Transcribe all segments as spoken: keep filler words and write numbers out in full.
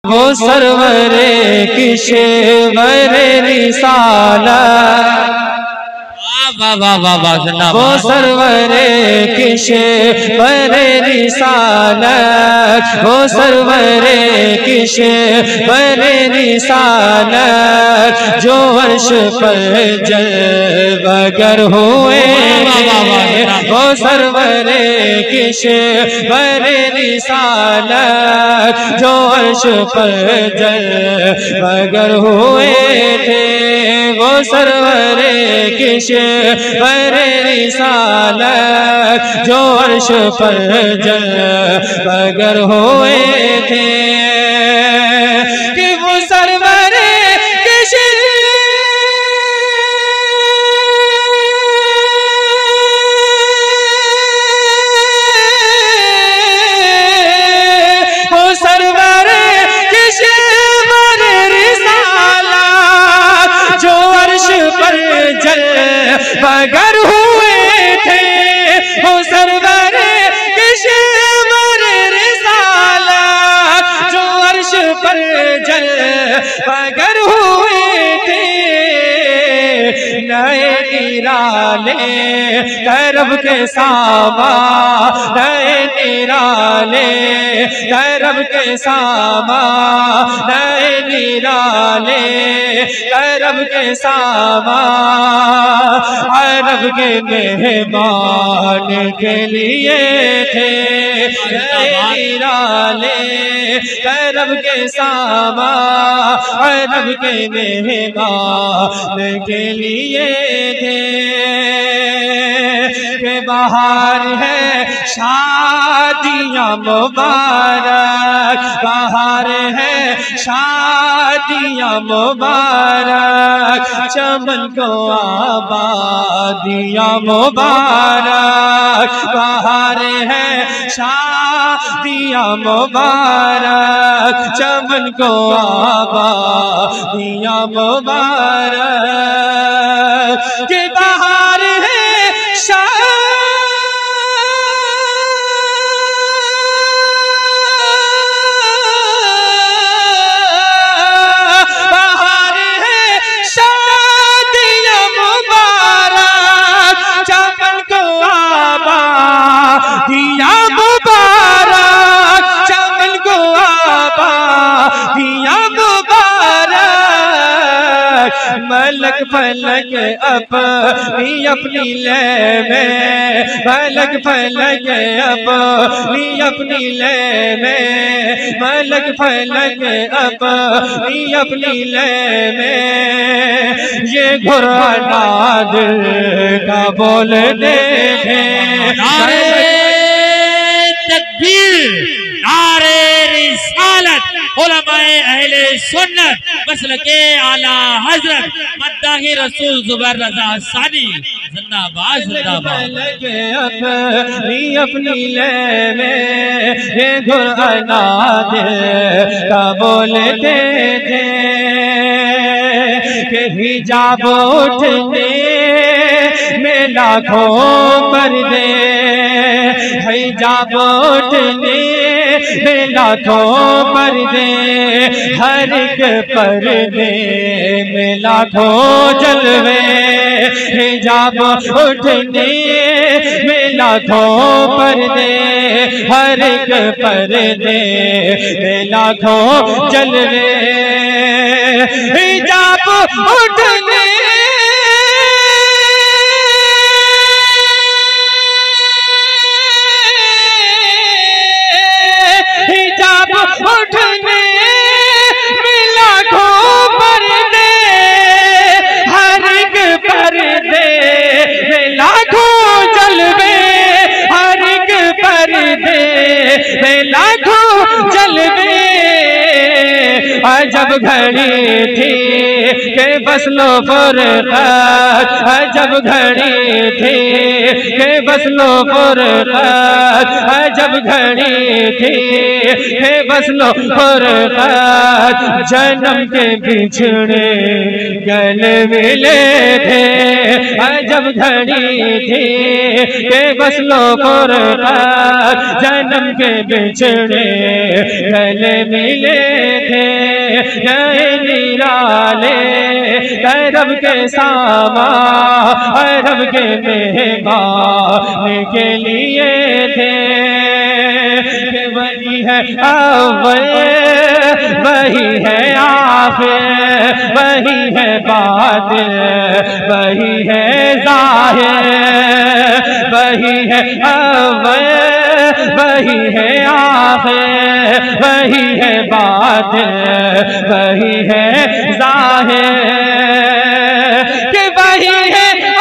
वो सरवरे किशवरे रिसालत, वाह वाह वाह वाह, वो सरवरे किशवरे रिसालत, वो सरवरे किशवरे रिसालत, जो अर्श पर जलवगर हुए, वो सरवरे किशवरे रिसालत, जो अर्श पर जलवगर हुए थे, वो सरवरे किशवरे रिसालत, जो अर्श पर जलवगर हुए थे, कि वो सरवरे बगर हुए थे, वो सरवरे किशवरे रिसालत, जो अर्श पर जल बगर हुए थे, नए निराले तरब के सामा, नए निराले तरब के सामा, नए निराले तरब के सामा, अरब के मेहमान के लिए थे, निराले अरब के सामा, अरब के मेहमान के लिए थे, के बाहर है शादियां मुबारक, बाहर है शादियां मुबारक, चमन को आबादियां मुबारक, बाहर है शादियां मुबारक, चमन को आबादियां मुबारक, के बाहर है दिया मुबारक, चमन को आबा दिया मुबारक, मलक फलक अपनी अपनी ले में, मलक फलक अपनी अपनी ले में, मलक फलक अपनी अपनी ले में, ये घुराना दिल का बोल दे थे, तकबीर, नारे रिसालत, उलमाए अहले सुन्नत, मसलके आला हजरत मद्दाही रसूल जुबैर रज़ा सानी, जिंदाबाद जिंदाबाद। अपनी अपनी ले में ये घुराना दिल का बोलते थे, कि हिजाब उठने में लाखों पर्दे, हिजाब उठने में लाखों पर्दे, हर एक पर्दे में लाखों जलवे, हिजाब उठने में लाखों पर्दे, हर एक पर्दे में लाखों जलवे, हिजाब उठने उठने में लाखों पर्दे, हर एक पर्दे में लाखों जलवे, हर एक पर्दे में लाखों जलवे, अजब घड़ी थी के बस लो फुरकत, अजब घड़ी थी के बस लो फुरकत, अजब घड़ी थी के बस लो फुरकत, जन्म के बिछड़े गले मिले थे, अजब घड़ी थी के बस लो फुरकत, जन्म के बिछड़े गले मिले थे, रब के सामा रब के मेहमान के लिए थे। वही है अव्वल वही है आखिर वही है बातिन वही है ज़ाहिर वही है अव्वल वही है आखिर वही है बातिन वही है ज़ाहिर कि वही है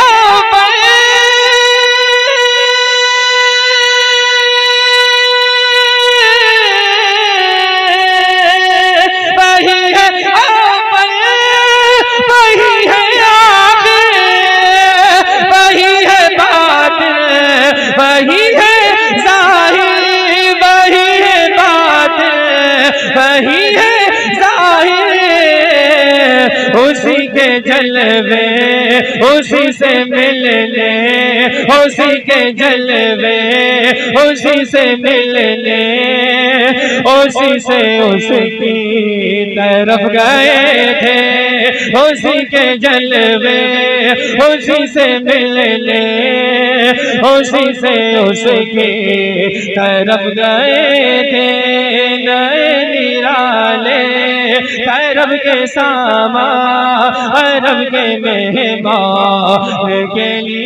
वही है ज़ाहिर उसी के जलवे उसी से मिलने उसी के जलवे उसी से मिलने उसी से उसकी तरफ गए थे। उसी के जलवे उसी से मिलने उसी से उसकी तरफ गए थे। नए निराले रब के सामा रब के मेहमान के लिए